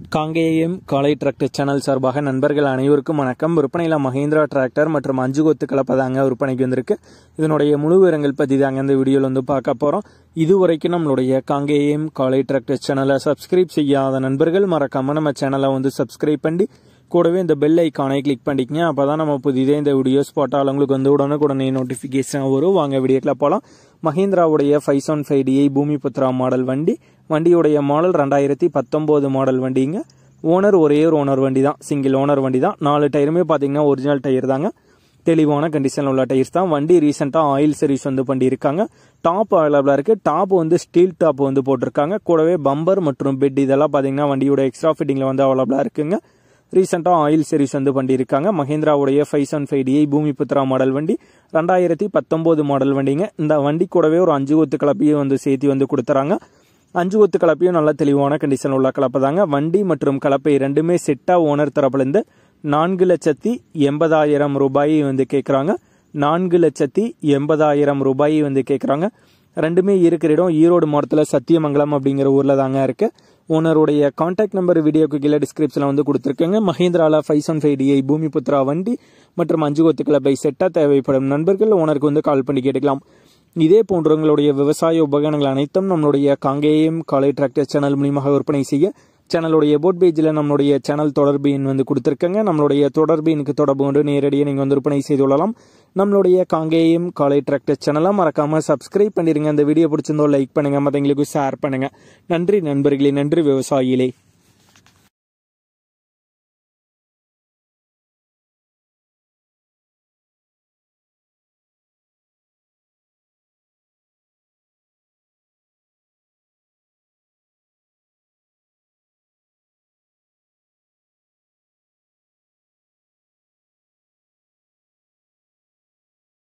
காங்கேயம் காலை tractor channel சார்பாக நண்பர்கள் அனைவருக்கும் வணக்கம். விற்பனையில் மஹேந்திரா டிராக்டர் மற்றும் 5 கொத்து கலப்பை தாங்க விற்பனைக்கு வந்திருக்கு. இதனுடைய முழு விவரங்கள் பற்றி தாங்க இந்த வீடியோவில் வந்து பார்க்க போகிறோம். இதுவரைக்கும் நம்மளுடைய காங்கேயம் காலை டிராக்டர் சேனலை சப்ஸ்கிரைப் செய்யாத நண்பர்கள் மறக்காமல் நம்ம சேனலை வந்து சப்ஸ்கிரைப் பண்ணி கூடவே இந்த பெல் ஐக்கானை கிளிக் பண்ணிக்கங்க. அப்போ தான் நம்ம புதிதே இந்த வீடியோஸ் போட்டால் உங்களுக்கு வந்து உடனே நோட்டிஃபிகேஷன் வரும். வாங்க வீடியோக்கில் போகலாம். மஹேந்திராவுடைய 575DI பூமிபுத்ரா மாடல் வண்டியுடைய மாடல் 2019 மாடல் வண்டிங்க. ஓனர் ஒரே ஒரு ஓனர் வண்டி தான், சிங்கிள் ஓனர் வண்டி தான். 4 டயருமே பார்த்தீங்கன்னா ஒரிஜினல் டயர் தாங்க, தெளிவான கண்டிஷனில் உள்ள டயர்ஸ் தான். வண்டி ரீசெண்டாக ஆயில் சர்வீஸ் வந்து பண்ணியிருக்காங்க. டாப் அவைலபிளாக இருக்குது. டாப் வந்து ஸ்டீல் டாப் வந்து போட்டிருக்காங்க. கூடவே பம்பர் மற்றும் பெட் இதெல்லாம் பார்த்தீங்கன்னா வண்டியோட எக்ஸ்ட்ரா ஃபிட்டிங்கில் வந்து அவைலபிளாக இருக்குங்க. ரீசெண்டாக ஆயில் சர்வீஸ் வந்து பண்ணியிருக்காங்க. மஹேந்திராவுடைய 575DI பூமிபுத்ரா மாடல் வண்டி 2019 மாடல் வண்டிங்க. இந்த வண்டி கூடவே ஒரு 5 கொத்து கலப்பையும் வந்து சேர்த்து வந்து கொடுத்துறாங்க. 5 கொத்து கலப்பையும் நல்ல தெளிவான கண்டிஷன் உள்ள கலப்பை தாங்க. வண்டி மற்றும் கலப்பை ரெண்டுமே செட்டாக ஓனர் தரப்புலேருந்து 4,80,000 ரூபாயை வந்து கேட்குறாங்க. 4,80,000 ரூபாயை வந்து கேட்குறாங்க. ரெண்டுமே இருக்கிற இடம் ஈரோடு மாவட்டத்தில் சத்தியமங்கலம் அப்படிங்கிற ஊரில் தாங்க இருக்கு. ஓனருடைய கான்டாக்ட் நம்பர் வீடியோக்கு கீழே டிஸ்கிரிப்ஷனில் வந்து கொடுத்துருக்கேங்க. மஹேந்திராவில் 575DI பூமிபுத்ரா வண்டி மற்றும் 5 கொத்து கலப்பை செட்டாக தேவைப்படும் நண்பர்கள் ஓனருக்கு வந்து கால் பண்ணி கேட்டுக்கலாம். இதே போன்ற உங்களுடைய விவசாய உபகரணங்கள் அனைத்தும் நம்மளுடைய காங்கேயம் காலை டிராக்டர் சேனல் மூலியமாக விற்பனை செய்ய சேனலுடைய போட் பேஜில் நம்மளுடைய சேனல் தொடர்பு எண் வந்து கொடுத்துருக்கங்க. நம்மளுடைய தொடர்பு எனக்கு தொடர்பு கொண்டு நேரடியாக நீங்கள் வந்து விற்பனை செய்து கொள்ளலாம். நம்மளுடைய காங்கேயம் காலை டிராக்டர் சேனலை மறக்காமல் சப்ஸ்கிரைப் பண்ணிடுங்க. இந்த வீடியோ பிடிச்சிருந்தோ லைக் பண்ணுங்கள், மற்றவங்களுக்கு ஷேர் பண்ணுங்கள். நன்றி நண்பர்களே, நன்றி விவசாயிகளே.